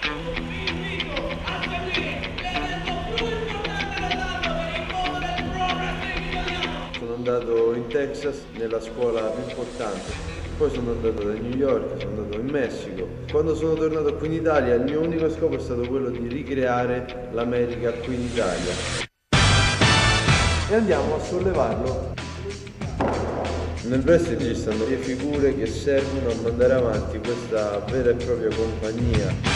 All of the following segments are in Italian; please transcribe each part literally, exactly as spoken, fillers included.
Sono andato in Texas, nella scuola più importante, poi sono andato da New York, sono andato in Messico. Quando sono tornato qui in Italia il mio unico scopo è stato quello di ricreare l'America qui in Italia. E andiamo a sollevarlo. Nel wrestling ci stanno le figure che servono a mandare avanti questa vera e propria compagnia.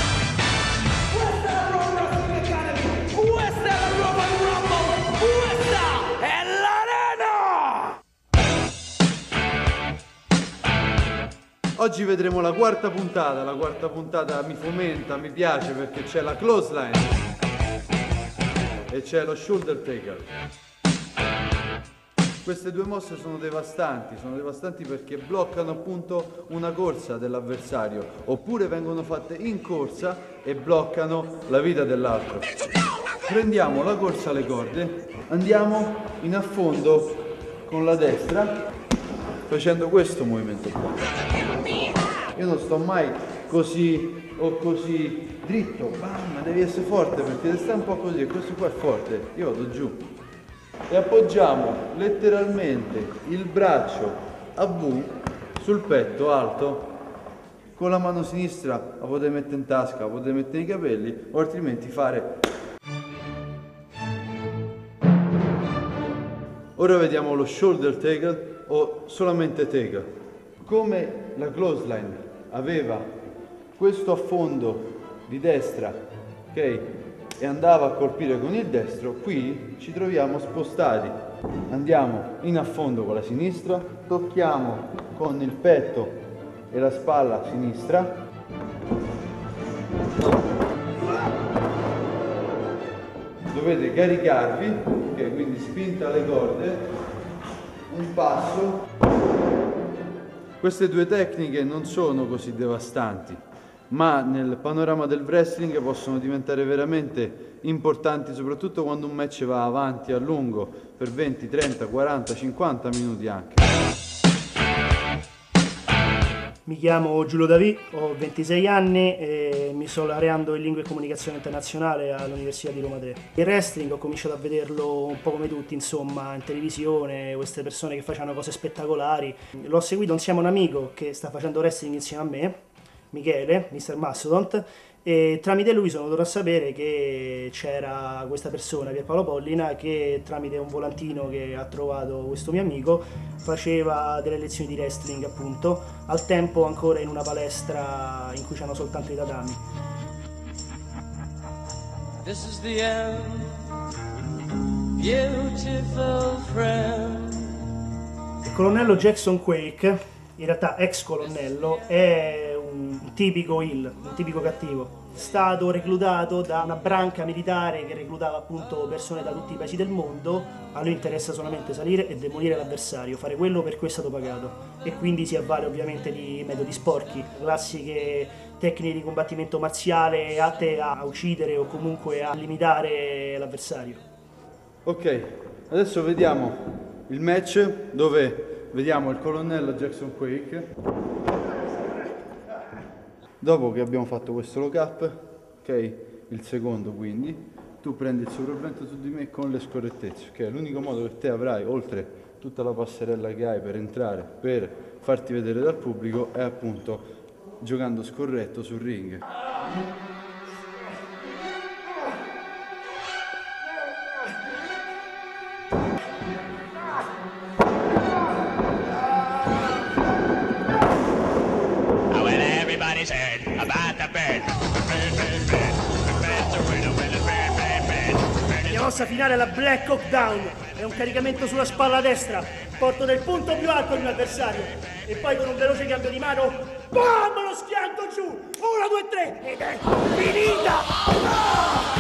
Oggi vedremo la quarta puntata, la quarta puntata mi fomenta, mi piace perché c'è la clothesline e c'è lo shoulder taker. Queste due mosse sono devastanti, sono devastanti perché bloccano appunto una corsa dell'avversario, oppure vengono fatte in corsa e bloccano la vita dell'altro. Prendiamo la corsa alle corde, andiamo in affondo con la destra facendo questo movimento qua. Io non sto mai così o così dritto, bam, devi essere forte perché se stai un po' così e questo qua è forte, io vado giù. E appoggiamo letteralmente il braccio a V sul petto alto, con la mano sinistra la potete mettere in tasca, la potete mettere nei capelli o altrimenti fare. Ora vediamo lo shoulder tackle o solamente tackle. Come la clothesline aveva questo affondo di destra, ok? E andava a colpire con il destro, qui ci troviamo spostati. Andiamo in affondo con la sinistra, tocchiamo con il petto e la spalla sinistra. Dovete caricarvi, ok? Quindi spinta alle corde, un passo. Queste due tecniche non sono così devastanti, ma nel panorama del wrestling possono diventare veramente importanti, soprattutto quando un match va avanti a lungo, per venti, trenta, quaranta, cinquanta minuti anche. Mi chiamo Giulio Davì, ho ventisei anni e mi sto laureando in Lingua e Comunicazione Internazionale all'Università di Roma tre. Il wrestling ho cominciato a vederlo un po' come tutti, insomma, in televisione, queste persone che facevano cose spettacolari. L'ho seguito insieme a un amico che sta facendo wrestling insieme a me, Michele, mister Mastodont, e tramite lui sono venuto a sapere che c'era questa persona, Pierpaolo Pollina, che tramite un volantino che ha trovato questo mio amico faceva delle lezioni di wrestling, appunto, al tempo ancora in una palestra in cui c'erano soltanto i tatami. This is the end, beautiful friend. Il colonnello Jackson Quake, in realtà ex colonnello, è un tipico heel, un tipico cattivo. È stato reclutato da una branca militare che reclutava appunto persone da tutti i paesi del mondo. A lui interessa solamente salire e demolire l'avversario, fare quello per cui è stato pagato, e quindi si avvale ovviamente di metodi sporchi, classiche tecniche di combattimento marziale atte a uccidere o comunque a limitare l'avversario. Ok, adesso vediamo il match dove vediamo il colonnello Jackson Quake. Dopo che abbiamo fatto questo lock up, ok, il secondo quindi, tu prendi il sopravvento su di me con le scorrettezze, ok? L'unico modo che te avrai, oltre tutta la passerella che hai per entrare, per farti vedere dal pubblico, è appunto giocando scorretto sul ring. La mossa finale è la Black Hawk Down, è un caricamento sulla spalla destra, porto del punto più alto di un avversario e poi con un veloce cambio di mano, bam, lo schianto giù, uno, due, tre ed è finita!